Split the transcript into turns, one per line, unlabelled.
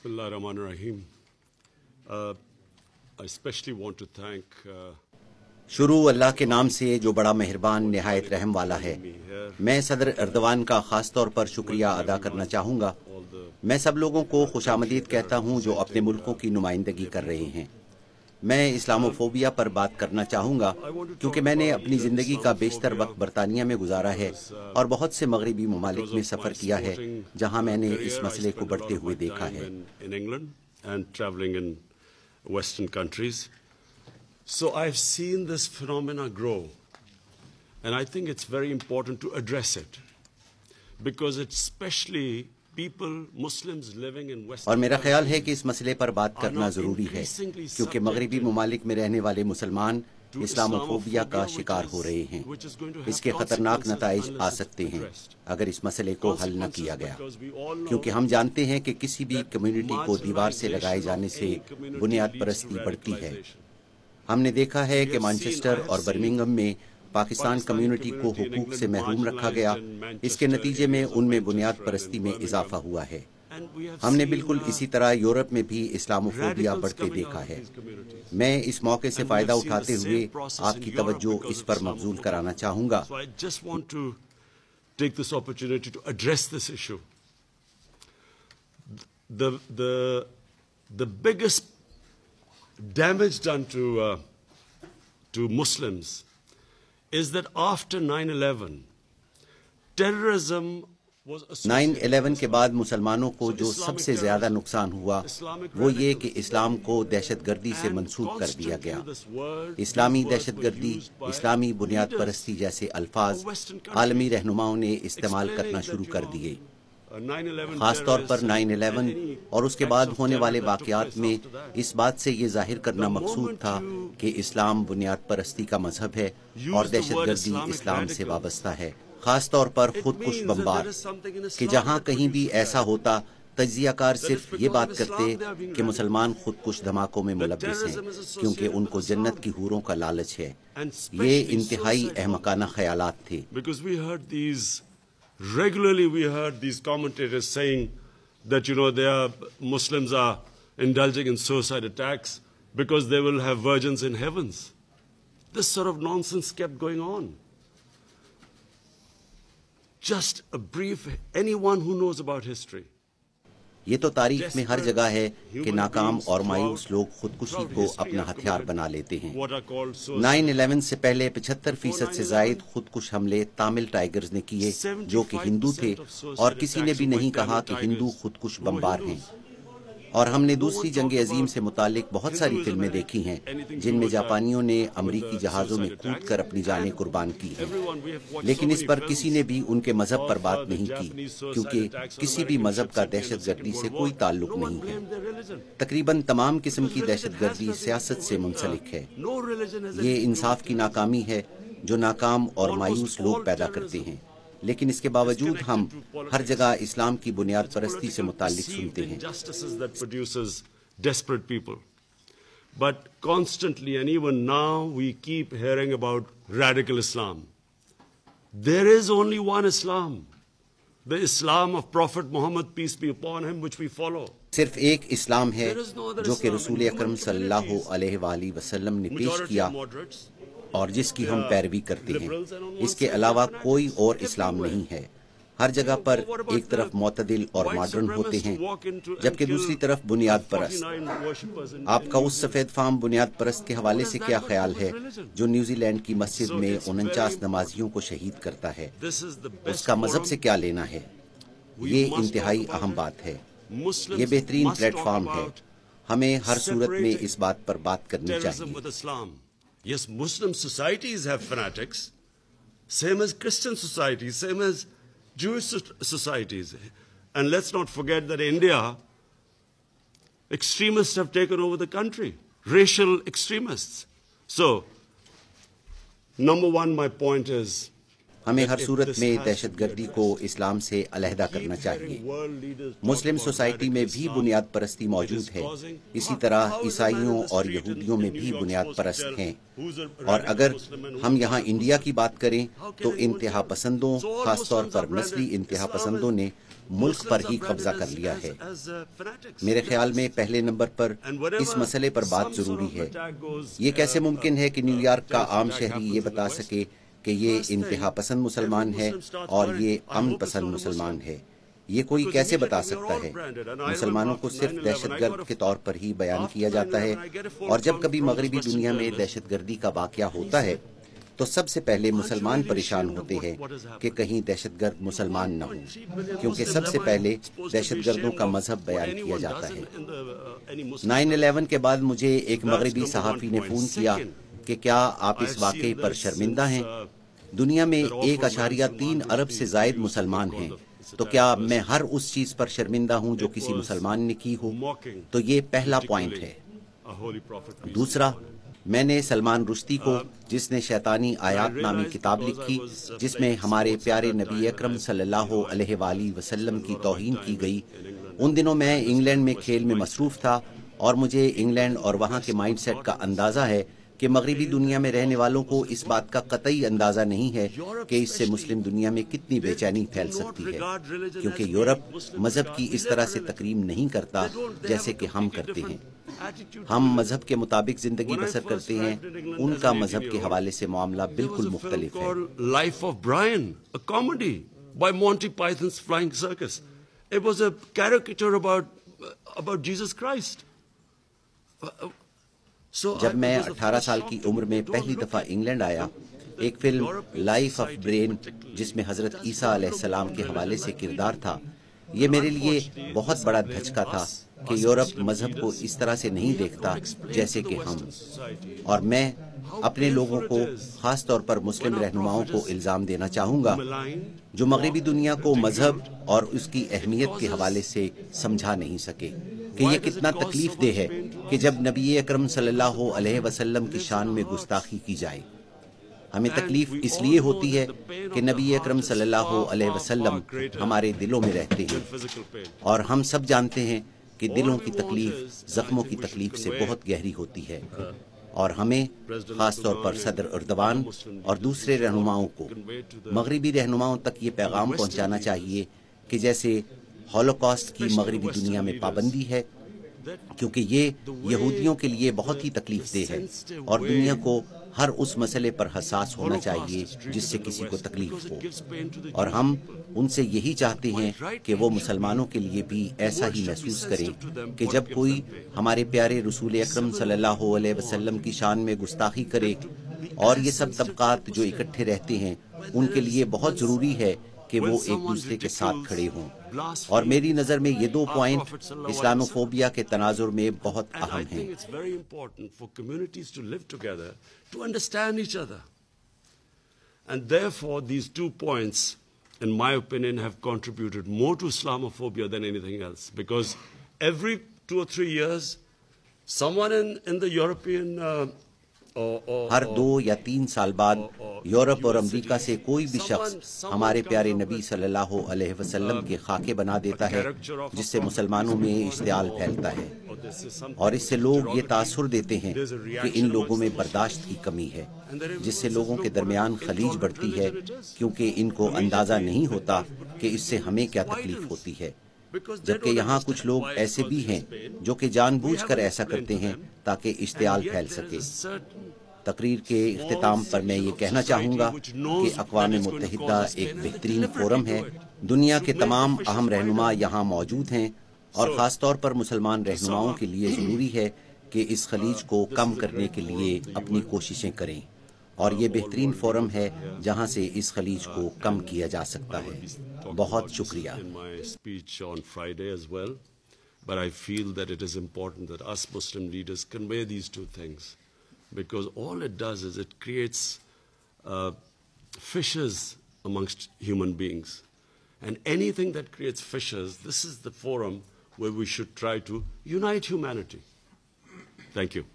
Bismillah ar-Rahman ar-Rahim. I especially want to thank
شروع اللہ کے نام سے جو بڑا مہربان نہایت رحم والا ہے. میں صدر اردوان کا خاص طور پر شکریہ ادا کرنا چاہوں گا. میں سب لوگوں کو خوش آمدید کہتا ہوں جو اپنے ملکوں کی نمائندگی کر رہے ہیں. میں اسلاموفوبیا پر بات کرنا چاہوں گا کیونکہ میں نے اپنی زندگی کا بیشتر وقت برطانیہ میں گزارا ہے اور بہت سے مغربی ممالک میں سفر کیا ہے جہاں میں نے اس مسئلے کو بڑھتے ہوئے دیکھا ہے.
So I've seen this phenomena grow, and I think it's very important to address it, because it's especially people, Muslims living in Western.
اور میرا خیال ہے کہ اس مسئلے پر بات کرنا ضروری ہے کیونکہ مغربی ممالک میں رہنے والے مسلمان اسلاموفوبیا کا شکار ہو رہے ہیں. اس کے خطرناک نتائج آ سکتے ہیں اگر اس مسئلے کو حل نہ کیا گیا، کیونکہ ہم جانتے ہیں کہ کسی بھی کمیونٹی کو دیوار سے لگائے جانے سے بنیاد پرستی بڑھتی ہے. ہم نے دیکھا ہے کہ مانچسٹر اور برمنگھم میں پاکستان کمیونٹی کو حقوق سے محروم رکھا گیا. اس کے نتیجے میں ان میں بنیاد پرستی میں اضافہ ہوا ہے. ہم نے بالکل اسی طرح یورپ میں بھی اسلاموفوبیا بڑھتے دیکھا ہے. میں اس موقع سے فائدہ اٹھاتے ہوئے آپ کی توجہ اس پر مبذول کرانا چاہوں گا.
The biggest damage done to Muslims is that after 9/11 terrorism was
9/11 کے بعد مسلمانوں کو جو سب سے زیادہ نقصان ہوا وہ یہ کہ اسلام کو دہشت گردی سے منسوب کر دیا گیا. اسلامی دہشت گردی، اسلامی بنیاد پرستی جیسے الفاظ عالمی رہنماؤں نے استعمال کرنا شروع کر دیے. خاص طور پر 9/11 اور اس کے بعد ہونے والے واقعات میں اس بات سے یہ ظاہر کرنا مقصود تھا کہ اسلام بنیاد پرستی کا مذہب ہے اور دہشت گردی اسلام سے وابستہ ہے. خاص طور پر خودکش بمبار کہ جہاں کہیں بھی ایسا ہوتا تجزیہ کار صرف یہ بات کرتے کہ مسلمان خودکش دھماکوں میں ملوث ہیں کیونکہ ان کو جنت کی حوروں کا لالچ ہے. یہ انتہائی احمقانہ خیالات تھے.
Regularly we heard these commentators saying that, Muslims are indulging in suicide attacks because they will have virgins in heavens. This sort of nonsense kept going on. Just a brief, anyone who knows about history.
یہ تو تاریخ میں ہر جگہ ہے کہ ناکام اور مایوس لوگ خودکشی کو اپنا ہتھیار بنا لیتے ہیں. 9/11 سے پہلے 75% سے زائد خودکش حملے تامل ٹائیگرز نے کیے جو کہ ہندو تھے، اور کسی نے بھی نہیں کہا کہ ہندو خودکش بمبار ہیں. اور ہم نے دوسری جنگ عظیم سے متعلق بہت ساری فلمیں دیکھی ہیں جن میں جاپانیوں نے امریکی جہازوں میں کود کر اپنی جانیں قربان کی ہیں، لیکن اس پر کسی نے بھی ان کے مذہب پر بات نہیں کی کیونکہ کسی بھی مذہب کا دہشت گردی سے کوئی تعلق نہیں ہے. تقریباً تمام قسم کی دہشت گردی سیاست سے منسلک ہے. یہ انصاف کی ناکامی ہے جو ناکام اور مایوس لوگ پیدا کرتے ہیں، لیکن اس کے باوجود ہم ہر جگہ اسلام کی بنیاد پرستی سے متعلق سنتے ہیں.
But constantly and even now we keep hearing about radical Islam. There is only one Islam, the Islam of Prophet Muhammad, peace be upon him, which we follow.
صرف ایک اسلام ہے جو کہ رسول اکرم صلی اللہ علیہ وآلہ وسلم نے پیش کیا اور جس کی ہم پیروی کرتے ہیں. اس کے علاوہ کوئی اور اسلام نہیں ہے. ہر جگہ پر ایک طرف معتدل اور ماڈرن ہوتے ہیں جبکہ دوسری طرف بنیاد پرست. آپ کا اس سفید فام بنیاد پرست کے حوالے سے کیا خیال ہے جو نیوزی لینڈ کی مسجد میں 49 نمازیوں کو شہید کرتا ہے؟ اس کا مذہب سے کیا لینا ہے؟ یہ انتہائی اہم بات ہے. یہ بہترین پلیٹ فارم ہے. ہمیں ہر صورت میں اس بات پر بات کرنی چاہیے.
Yes, Muslim societies have fanatics, same as Christian societies, same as Jewish societies. And let's not forget that India, extremists have taken over the country, racial extremists. So, number one, my point is,
ہمیں ہر صورت میں دہشت گردی کو اسلام سے علیحدہ کرنا چاہیے۔ مسلم سوسائٹی میں بھی بنیاد پرستی موجود ہے، اسی طرح عیسائیوں اور یہودیوں میں بھی بنیاد پرست ہیں، اور اگر ہم یہاں انڈیا کی بات کریں تو انتہا پسندوں، خاص طور پر نسلی انتہا پسندوں نے ملک پر ہی قبضہ کر لیا ہے۔ میرے خیال میں پہلے نمبر پر اس مسئلے پر بات ضروری ہے۔ یہ کیسے ممکن ہے کہ نیو یارک کا عام شہری یہ بتا سکے کہ یہ انتہا پسند مسلمان ہے اور یہ امن پسند مسلمان ہے؟ یہ کوئی کیسے بتا سکتا ہے؟ مسلمانوں کو صرف دہشت گرد کے طور پر ہی بیان کیا جاتا ہے، اور جب کبھی مغربی دنیا میں دہشت گردی کا واقعہ ہوتا ہے تو سب سے پہلے مسلمان پریشان ہوتے ہیں کہ کہیں دہشت گرد مسلمان نہ ہوں، کیونکہ سب سے پہلے دہشت گردوں کا مذہب بیان کیا جاتا ہے۔ 9/11 کے بعد مجھے ایک مغربی صحافی نے فون کیا کہ کیا آپ اس واقعے پر شرمندہ ہیں؟ دنیا میں 1.3 ارب سے زائد مسلمان ہیں، تو کیا میں ہر اس چیز پر شرمندہ ہوں جو کسی مسلمان نے کی ہو؟ تو یہ پہلا پوائنٹ ہے۔ دوسرا، میں نے سلمان رشدی کو، جس نے شیطانی آیات نامی کتاب لکھی جس میں ہمارے پیارے نبی اکرم صلی اللہ علیہ وآلہ وسلم کی توہین کی گئی، ان دنوں میں انگلینڈ میں کھیل میں مصروف تھا، اور مجھے انگلینڈ اور وہاں کے مائنڈ سیٹ کا اندازہ ہے کہ مغربی دنیا میں رہنے والوں کو اس بات کا قطعی اندازہ نہیں ہے کہ اس سے مسلم دنیا میں کتنی بے چینی پھیل سکتی ہے، کیونکہ یورپ مذہب کی اس طرح سے تقریم نہیں کرتا جیسے کہ ہم کرتے ہیں۔ ہم مذہب کے مطابق زندگی بسر کرتے ہیں، ان کا مذہب کے حوالے سے معاملہ بالکل مختلف ہے۔
Life of Brian, a comedy by Monty Python's Flying Circus. It was a caricature about Jesus Christ.
جب میں 18 سال کی عمر میں پہلی دفعہ انگلینڈ آیا، ایک فلم لائف آف برین جس میں حضرت عیسیٰ علیہ السلام کے حوالے سے کردار تھا، یہ میرے لیے بہت بڑا دھچکا تھا کہ یورپ مذہب کو اس طرح سے نہیں دیکھتا جیسے کہ ہم، اور میں اپنے لوگوں کو، خاص طور پر مسلم رہنماؤں کو الزام دینا چاہوں گا جو مغربی دنیا کو مذہب اور اس کی اہمیت کے حوالے سے سمجھا نہیں سکے کہ یہ کتنا تکلیف دہ ہے کہ جب نبی اکرم صلی اللہ علیہ وسلم کی شان میں گستاخی کی جائے۔ ہمیں تکلیف اس لیے ہوتی ہے کہ نبی اکرم صلی اللہ علیہ وسلم ہمارے دلوں میں رہتے ہیں، اور ہم سب جانتے ہیں کہ دلوں کی تکلیف زخموں کی تکلیف سے بہت گہری ہوتی ہے، اور ہمیں خاص طور پر صدر اردوان اور دوسرے رہنماؤں کو، مغربی رہنماؤں تک یہ پیغام پہنچانا چاہیے کہ جیسے ہولوکاسٹ کی مغربی دنیا میں پابندی ہے، کیونکہ یہ یہودیوں کے لیے بہت ہی تکلیف دہ ہے، اور دنیا کو ہر اس مسئلے پر حساس ہونا چاہیے جس سے کسی کو تکلیف ہو، اور ہم ان سے یہی چاہتے ہیں کہ وہ مسلمانوں کے لیے بھی ایسا ہی محسوس کریں کہ جب کوئی ہمارے پیارے رسول اکرم صلی اللہ علیہ وسلم کی شان میں گستاخی کرے، اور یہ سب طبقات جو اکٹھے رہتے ہیں ان کے لیے بہت ضروری ہے کہ وہ ایک دوسرے کے ساتھ کھڑے ہوں، اور میری نظر میں یہ 2 پوائنٹ اسلاموفوبیا کے تناظر میں بہت اہم ہیں۔
To understand each other. And therefore, these 2 points, in my opinion, have contributed more to Islamophobia than anything else. Because every 2 or 3 years, someone in the European
ہر 2 یا 3 سال بعد یورپ اور امریکہ سے کوئی بھی شخص ہمارے پیارے نبی صلی اللہ علیہ وسلم کے خاکے بنا دیتا ہے، جس سے مسلمانوں میں اشتعال پھیلتا ہے، اور اس سے لوگ یہ تاثر دیتے ہیں کہ ان لوگوں میں برداشت کی کمی ہے، جس سے لوگوں کے درمیان خلیج بڑھتی ہے، کیونکہ ان کو اندازہ نہیں ہوتا کہ اس سے ہمیں کیا تکلیف ہوتی ہے، جبکہ یہاں کچھ لوگ ایسے بھی ہیں جو کہ جان بوجھ کر ایسا کرتے ہیں تاکہ اشتعال پھیل سکے۔ تقریر کے اختتام پر میں یہ کہنا چاہوں گا کہ اقوام متحدہ ایک بہترین فورم ہے، دنیا کے تمام اہم رہنما یہاں موجود ہیں، اور خاص طور پر مسلمان رہنماؤں کے لیے ضروری ہے کہ اس خلیج کو کم کرنے کے لیے اپنی کوششیں کریں، اور یہ بہترین فورم ہے جہاں سے اس خلیج کو کم کیا جا سکتا ہے۔ بہت شکریہ۔
But I feel that it is important that us Muslim leaders convey these 2 things, because all it does is it creates fissures amongst human beings. And anything that creates fissures, this is the forum where we should try to unite humanity. Thank you.